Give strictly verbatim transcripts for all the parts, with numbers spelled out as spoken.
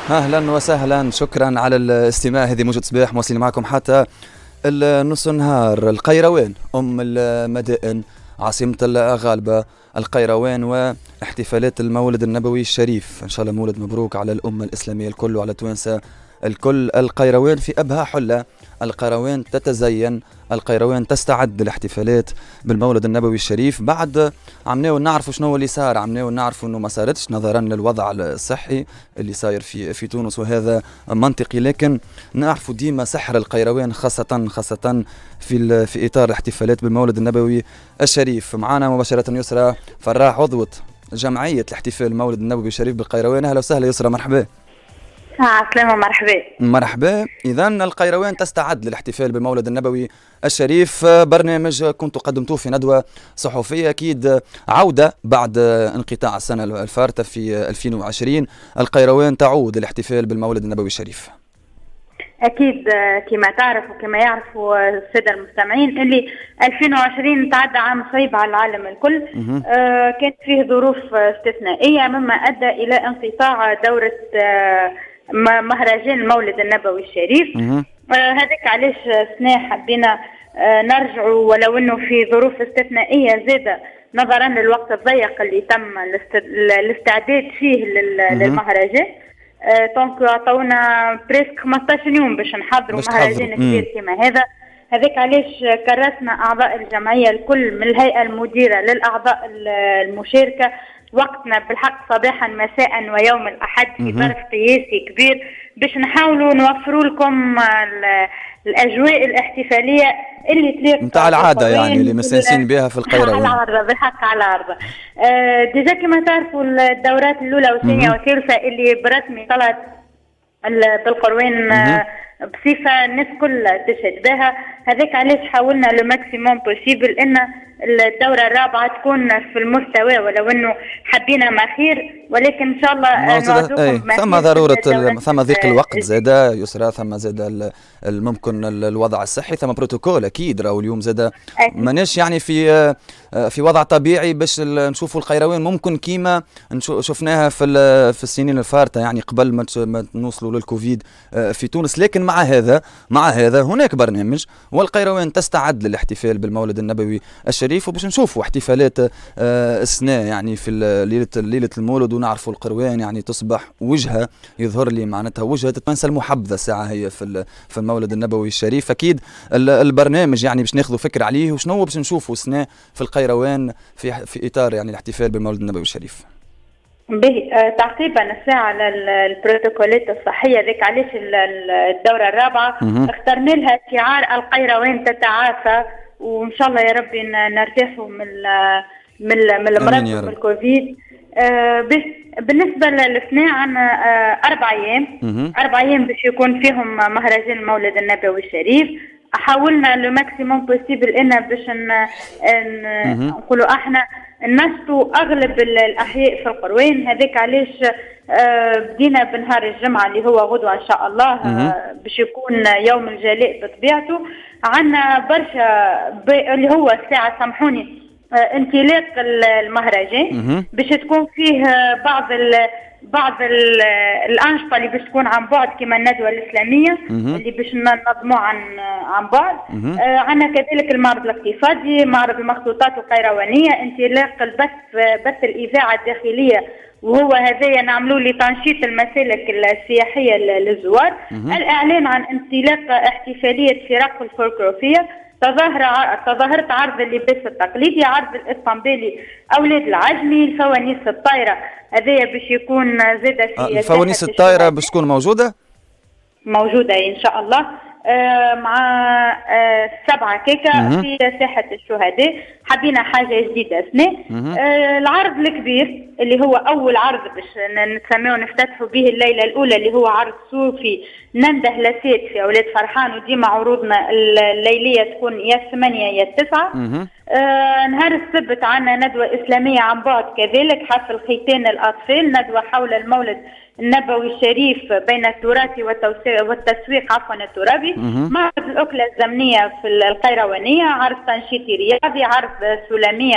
اهلا وسهلا، شكرا على الاستماع. هذه موجة صباح مواصلين معكم حتى النص النهار. القيروان ام المدائن، عاصمة الغالبة القيروان، واحتفالات المولد النبوي الشريف. ان شاء الله مولد مبروك على الامة الاسلامية الكل وعلى توانسة الكل. القيروان في ابهى حلة، القيروان تتزين، القيروان تستعد للاحتفالات بالمولد النبوي الشريف. بعد عمناو نعرفوا شنو اللي صار، عمناو نعرفوا انه ما صارتش نظرا للوضع الصحي اللي صاير في في تونس، وهذا منطقي، لكن نعرفوا ديما سحر القيروان خاصة خاصة في في اطار الاحتفالات بالمولد النبوي الشريف. معنا مباشرة يسرى فراح، عضوة جمعية الاحتفال بالمولد النبوي الشريف بالقيروان. اهلا وسهلا يسرى، مرحبا. عسلامة، مرحبا مرحبا. إذا القيروان تستعد للاحتفال بالمولد النبوي الشريف. برنامج كنت قدمتوه في ندوة صحفية، أكيد عودة بعد انقطاع السنة الفارطة في ألفين وعشرين. القيروان تعود للاحتفال بالمولد النبوي الشريف. أكيد كما تعرف وكما يعرفوا السادة المستمعين اللي ألفين وعشرين تعدى عام صعيب على العالم الكل. آه كانت فيه ظروف استثنائية مما أدى إلى انقطاع دورة آه مهرجان المولد النبوي الشريف. آه هذاك علاش سنة حبينا آه نرجعوا، ولو انه في ظروف استثنائية زادة نظرا للوقت الضيق اللي تم الاستعداد فيه للمهرجان. آه دونك عطونا بريسك خمسطاش يوم باش نحضروا مهرجان كبير كما هذا. هذاك علاش كرسنا اعضاء الجمعية الكل من الهيئة المديرة للاعضاء المشاركة وقتنا بالحق صباحا مساء ويوم الأحد في ظرف قياسي كبير باش نحاولوا نوفروا لكم الأجواء الاحتفالية اللي تليق نتاع العادة، يعني اللي مستانسين بها في القيروان. على العرضة بالحق على العرضة. آه ديجا كما تعرفوا الدورات الأولى والثانية والثالثة اللي برسمي طلعت بالقروان آه بصفة الناس كلها تشهد بها. هذاك علاش حاولنا لو ماكسيموم بوسيبل ان الدورة الرابعة تكون في المستوى، ولو انه حبينا ما خير، ولكن ان شاء الله نوعدوكم. ثم ضرورة ثم ضيق الوقت زاد يسرى، ثم زاد الممكن الوضع الصحي، ثم بروتوكول اكيد. راهو اليوم زاد ماناش يعني في في وضع طبيعي باش نشوفوا القيروان ممكن كيما شفناها في في السنين الفارطة، يعني قبل ما نوصلوا للكوفيد في تونس. لكن مع هذا مع هذا هناك برنامج، والقيروان تستعد للاحتفال بالمولد النبوي الشريف، وباش نشوفوا احتفالات السنة يعني في ليلة ليلة المولد، ونعرفوا القيروان يعني تصبح وجهة، يظهر لي معناتها وجهة تونسة المحبذة ساعة هي في في المولد النبوي الشريف. أكيد البرنامج يعني باش ناخذوا فكرة عليه وشنو باش نشوفوا سنة في القيروان في في إطار يعني الاحتفال بالمولد النبوي الشريف. به تعقيبا الساعة على البروتوكولات الصحية، ذيك علاش الدورة الرابعة اخترنا لها شعار القيروان تتعافى، وإن شاء الله يا ربي نرتاحوا من من من المرض من الكوفيد. آه بالنسبة للثناء عنا آه أربع أيام أربع أيام باش يكون فيهم مهرجان المولد النبوي الشريف. حاولنا لو ماكسيموم بوسيبل ان باش نقولوا احنا نشطوا اغلب الاحياء في القروان. هذاك علاش آه بدينا بنهار الجمعه اللي هو غدوه ان شاء الله آه باش يكون يوم الجلاء بطبيعته. عندنا برشا اللي هو الساعه سامحوني آه انطلاق المهرجان باش تكون فيه بعض بعض الأنشطة اللي باش تكون عن بعد كما الندوة الإسلامية اللي باش ننظموها عن عن بعد. آه عندنا كذلك المعرض الاقتصادي، معرض المخطوطات القيروانية، انطلاق البث بث الإذاعة الداخلية، وهو هذايا نعملوا لتنشيط المسالك السياحية للزوار. الإعلان عن انطلاق احتفالية فرق الفولكلورية، تظاهر تظاهرة عرض اللباس التقليدي، عرض الاسطنبولي اولاد العجمي، الفوانيس الطايره هذايا باش يكون زاده في الفوانيس الطايره باش تكون موجوده موجوده ان شاء الله آه مع آه سبعة كيكة في ساحة الشهداء. حبينا حاجة جديدة سنة. آه العرض الكبير اللي هو أول عرض باش نسميه ونفتتحوا به الليلة الأولى، اللي هو عرض صوفي ننده لسات في أولاد فرحان، وديما عروضنا الليلية تكون يا الثمانية يا التسعة. آه نهار السبت عنا ندوة إسلامية عن بعد، كذلك حفل ختان الأطفال، ندوة حول المولد النبوي الشريف بين التراث والتسويق عفوا الترابي، معرض الأكلة الزمنية في القيروانية، عرض تنشيطي رياضي، عرض سلامية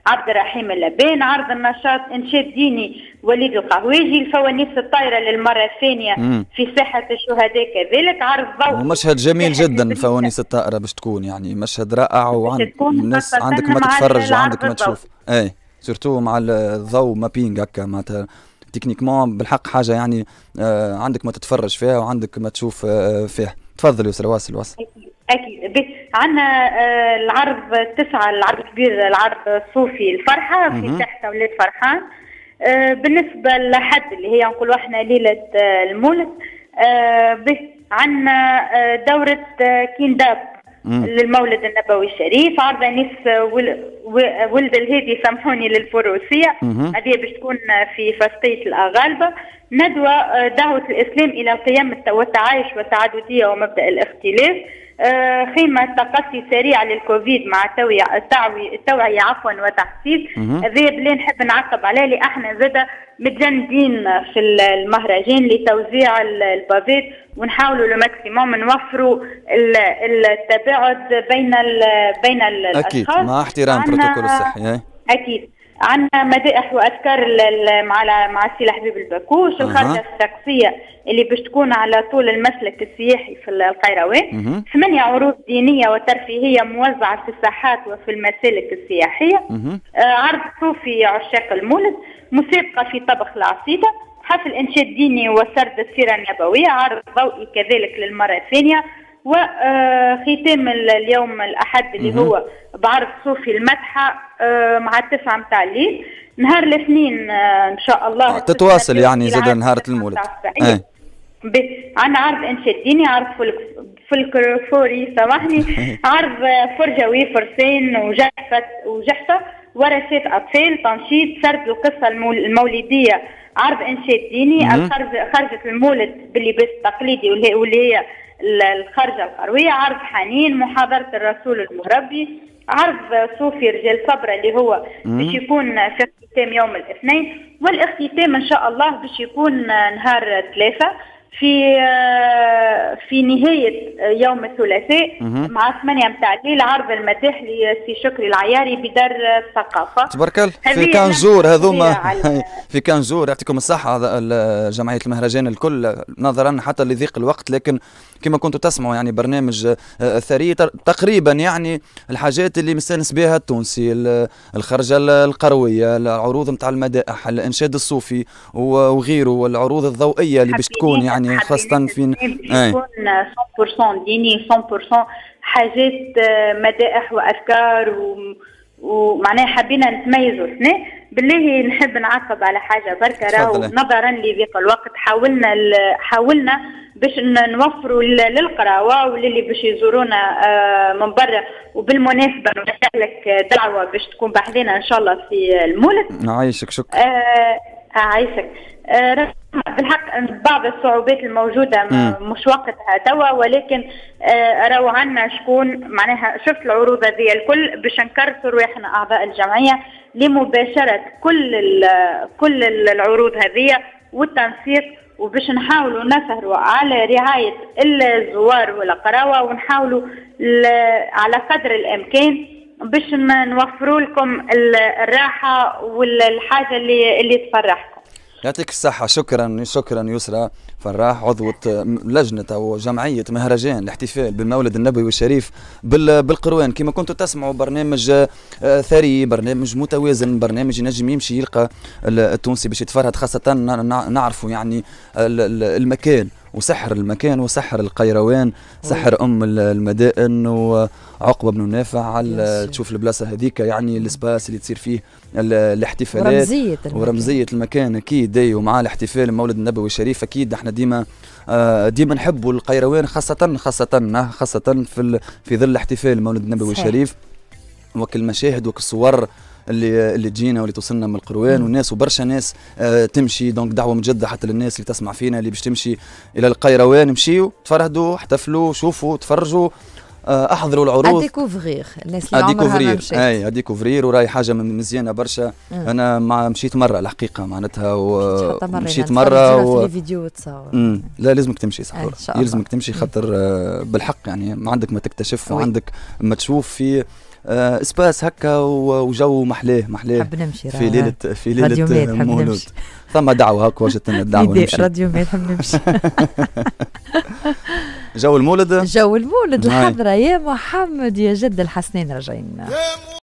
عبد الرحيم اللبان، عرض النشاط انشاد ديني وليد القهويجي، الفوانيس الطايره للمره الثانيه مم. في ساحه الشهداء كذلك، عرض ضوء ومشهد جميل جدا الفوانيس الطائره باش تكون يعني مشهد رائع، والناس عندك ما تتفرج وعندك ما تشوف اي سورتو مع الضوء مابينغ هكا معناتها تكنيكمون بالحق حاجه يعني آه عندك ما تتفرج فيها وعندك ما تشوف آه فيها. تفضل يسرا واصل واصل. اكيد عندنا آه العرض تسعة، العرض كبير، العرض الصوفي الفرحه في ساحه اولاد فرحان. آه بالنسبه لحد اللي هي نقولوا احنا ليله آه المولد، آه عندنا آه دوره آه كينداب للمولد النبوي الشريف، عرض انيس ولد الهادي سامحوني للفروسيه، هذه باش تكون في فسقيه الاغالبه. ندوه دعوه الاسلام الى قيم والتعايش والتعدديه ومبدا الاختلاف. خيمه تقصي سريع للكوفيد مع التوعيه التوعيه عفوا وتحسيس. هذا بلي نحب نعقب عليه اللي احنا زاده متجندين في المهرجان لتوزيع البافيت، ونحاولوا لو ماكسيموم نوفروا التباعد بين ال بين الاشخاص اكيد مع احترام البروتوكول الصحي. اكيد عندنا مدائح واذكار مع مع السي حبيب الباكوش. أه. الخارجه السقفيه اللي باش تكون على طول المسلك السياحي في القيروان. ثمانيه عروض دينيه وترفيهيه موزعه في الساحات وفي المسالك السياحيه. آه عرض صوفي عشاق المولد، مسابقه في طبخ العصيده، حفل انشاد ديني وسرد السيره النبويه، عرض ضوئي كذلك للمره الثانيه، وختام اليوم الاحد اللي هو بعرض صوفي المدحه مع التسعه متاع الليل. نهار الاثنين ان شاء الله تتواصل يعني زاد نهار المولد. عندنا عرض انشاد ديني، عرض فولكلوري سامحني، عرض فرجوي فرسان وجحفه وجحفه، ورشات اطفال، تنشيط، سرد القصه المولديه، عرض انشاد ديني، خرجه المولد باللباس التقليدي واللي هي الخرجه القرويه، عرض حنين، محاضره الرسول المربي، عرض صوفي رجال صبره اللي هو باش يكون في اختتام يوم الاثنين، والاختتام ان شاء الله باش يكون نهار ثلاثه في في نهايه يوم الثلاثاء مع ثمانية متاع الليل، عرض المداح لسي شكري العياري بدار الثقافه. تبارك الله في كان جور هذوما في كان جور يعطيكم الصحه جمعيه المهرجان الكل نظرا حتى لضيق الوقت، لكن كما كنتوا تسمعوا يعني برنامج ثري تقريبا يعني الحاجات اللي مستانس بها التونسي، الخرجه القرويه، العروض نتاع المدائح، الانشاد الصوفي وغيره، والعروض الضوئيه اللي باش تكون يعني يعني خاصة في يكون مية بالمية ديني، مية بالمية حاجات مدائح وافكار ومعناها حبينا نتميزوا اثنين. بالله نحب نعقب على حاجه بركه، راهو نظرا لضيق الوقت حاولنا حاولنا باش نوفروا للقراوه وللي باش يزورونا من برا، وبالمناسبه نوجه لك دعوه باش تكون بحذنا ان شاء الله في المولد. نعيشك شكرا. آه عايشك. آه بالحق بعض الصعوبات الموجوده مش وقتها توا، ولكن آه راهو عندنا شكون معناها شفت العروض هذه الكل باش نكرسوا رواحنا اعضاء الجمعيه لمباشره كل كل العروض هذه والتنسيق، وباش نحاولوا نسهروا على رعايه الزوار والقراوه، ونحاولوا على قدر الامكان باش نوفروا لكم الراحه والحاجه اللي اللي تفرحكم. يعطيك الصحة. شكرا شكرا يسرا فراح عضوة لجنة أو جمعية مهرجان الاحتفال بالمولد النبوي الشريف بالقروان. كما كنتوا تسمعوا برنامج ثري، برنامج متوازن، برنامج ينجم يمشي يلقى التونسي باش يتفرهد، خاصة نعرفوا يعني المكان وسحر المكان وسحر القيروان، سحر ام المدائن وعقبه بن نافع على تشوف البلاصه هذيك يعني الاسباس اللي تصير فيه الاحتفالات ورمزيه المكان, ورمزية المكان اكيد. ومع الاحتفال المولد النبوي الشريف اكيد احنا ديما ديما نحبوا القيروان، خاصه خاصه خاصه في في ظل احتفال المولد النبوي الشريف، وكل مشاهد وكل صور اللي اللي تجينا واللي توصلنا من القروان، والناس وبرشا ناس آه تمشي. دونك دعوه مجدده حتى للناس اللي تسمع فينا اللي باش تمشي الى القيروان، مشيوا تفرهدوا احتفلوا شوفوا تفرجوا آه احضروا العروض اديكوفرير الناس اللي عمرها ما مشات. اي اديكوفرير وراي حاجه مزيانه برشا. مم. انا مع مشيت مره الحقيقه معناتها ومشيت مره و... في فيديو تصور. لا لازمك تمشي صح، لازمك تمشي خاطر آه بالحق يعني ما عندك ما تكتشف وعندك ما تشوف في آه اسباس هكا وجو محلاه محلاه حب نمشي في ليله في ليله مولود. ثم دعوه هكا وجدت لنا الدعوه نمشي راديو ميت حب نمشي. جو المولد جو المولد الحضره يا محمد يا جد الحسنين راجعين.